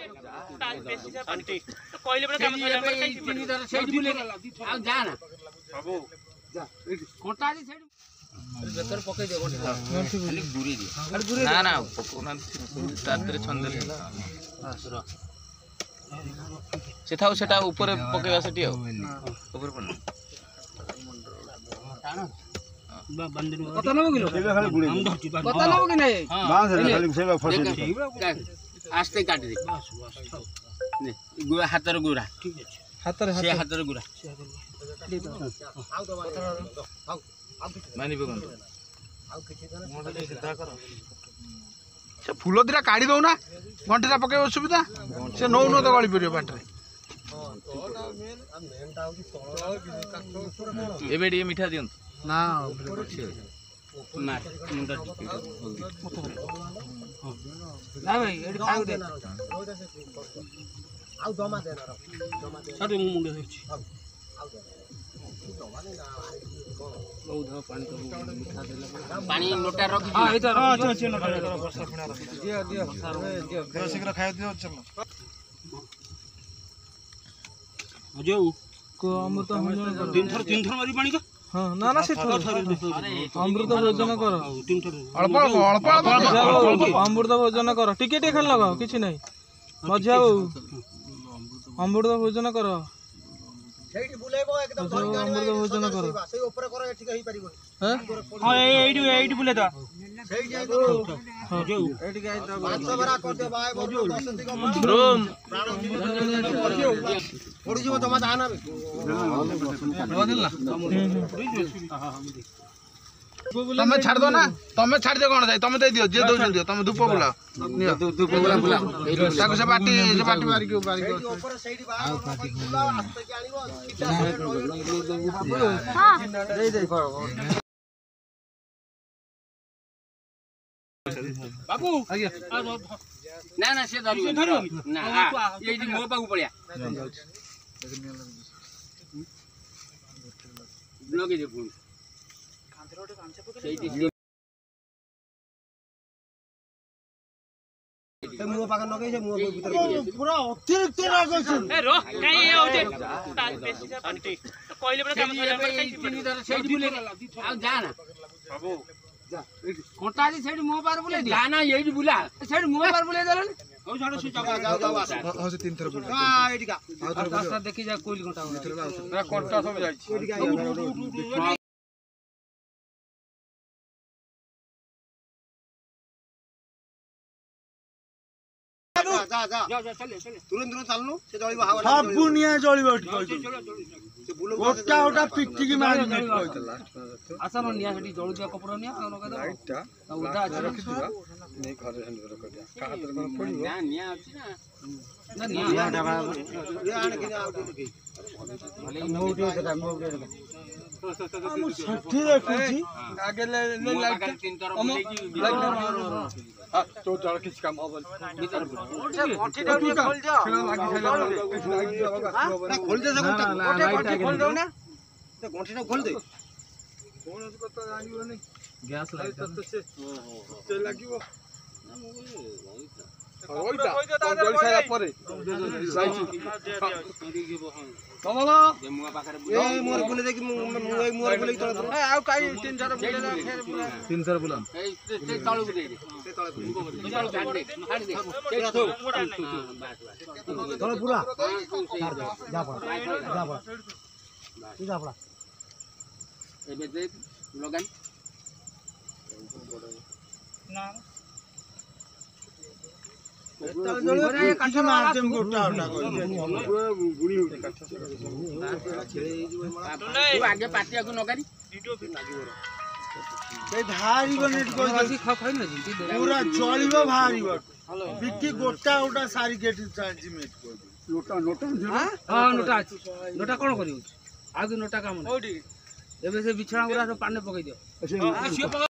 କହିଲେ ପରା କାମ ସରିଲା ପରେ ଖାଇଛି ତିନି ଧର ସେଇଠି ବୁଲେ ଆଉ ଯା ନା ବାବୁ ଯା ଏଇଠି କଣ୍ଟା ଅଛି ସେଇଠି ବେକର ପକେଇ ଦିଅ କୋଠି ଖାଲି ଗୁରି ଦିଅ ନା ନା ପକଉନା ତାତରେ ଛନ୍ଦେଲେ ସେ ଥାଉ ସେଟା ଉପରେ ପକେଇବା ସେଠି ଆଉ ଉପରେ ପଡ कत नबो किलो खाली गुडी कत नबो कि नहीं बांस रे खाली सेवा फसे आस्ते काटी दे बस ने गुरा हातर गुरा ठीक है हातर हातर गुरा मानी बगन आउ किछि कर मोडा दे सीधा कर से फूल दिरा काढी दउ ना घंटीरा पके सुविधा से नौ न तो गळी परियो बाटरे एबे डी मीठा दियन ना ना मुंडा ना भाई एडी खाउ दे आउ दमा दे ना दमा दे साडे मुंडा देछि आउ दे दमा ने ना बहुत पानी तो मीठा देला पानी लोटा रखि हां इधर अच्छा लोटा वर्षा पुणा रखि दियो दियो सर दियो शीघ्र खाइ दियो चलो अजो को अमृत दिन थर मारी पानी का हां ना ना से अमृत भोजन कर अल्प अल्प अमृत भोजन कर टिके टिके खान लगाओ किछि नहीं मजा अमृत भोजन कर सेठी बुलेबो एकदम अमृत भोजन कर से ऊपर कर एठी कहि परिबो हैं हां एठी बुले ता सेठी हां जो एठी गाय 500 बरा कर दे भाई 10 दिग रूम प्राण पड़ी जीव जमा दाना तमे छाड़ दो ना तमे छाड़ दे कोन जाय तमे दे दियो जे दउ दियो तमे धूप बुला नियो धूप बुला ताको से बाटी मारी के ऊपर सेठी बाहर बुला आस्ते के आनिबो हां दे दे बाबू आज्ञा ना ना से धरियो ना ये मो पाकू पड़िया लगे जे पुन कांतरोटे कांचे पके ते मो पाक लगे जे मो भीतर पूरा अतिरिक्त लागो छ ए रो काई ये होते बेसी से पानी कहले परा काम सरिया पर काई तीन धर सेठी बुले आ जा ना बाबू जा कोटा जी सेठी मो पार बुले जा ना एठी बुला सेठी मो पार बुले देलन औ छाड़ो से जाओ जाओ हां से तीन थर बुला हां एठी का रास्ता देखि जा कोइल कोटा पूरा कोटा सब जाई छी एठी का जा जा जा चले चले तुरंत चलनु से जळीबो हावा सब बुनिया जळीबो एठी कहि से बुलो कोटा ओटा पिट्टी की मारी नेट कहितला आसन निया सेठी जळु दिया कपड़ा निया लगा दे लाइटटा उदा अछि रखि दिबा नै घरे हंड कर दिया का हाथ कोन पड़िबो ना निया अछि ना निया डाबा ये आने के आउ देखि भले मोउटी सेटा मोउटी हम सठी रखुची आगे ले लाइट तीन तरफ तो जड़ किस काम हो भीतर कोठी खोल जा लागी खाइला खोल दे कोठी खोल दो ना तो कोठी खोल दे कौन पता जानिबो नहीं गैस लाइट तो से लागिबो ओइता जल सारा परे लाइट कमला ए मुआ पाखरे ए मोर बुले देखि मोर बुले तळ ए आ काई तीन चार बुले फेर बुला तीन चार बुला ए ते तळ बुले दे ते तळ बुले तळ काट दे हाडी दे तळ पूरा जा पड़ा जा पड़ा एबे दे लगान ना काठी मार देम गोटा ओटा बुड़ी होते काठ तू आगे पाटिया को नगारी वीडियो भी लागिबो ए भारी बनेट कोइ बसी खखै न जिंती पूरा जळीबो भारी बट बिकी गोटा ओटा सारी गेट चार्जिमेट कोइ लोटा नोटा हां नोटा अछि नोटा कोन करियो आगे नोटा काम ओडी एबे से बिछड़ा गुरा सब पानी पकई दियो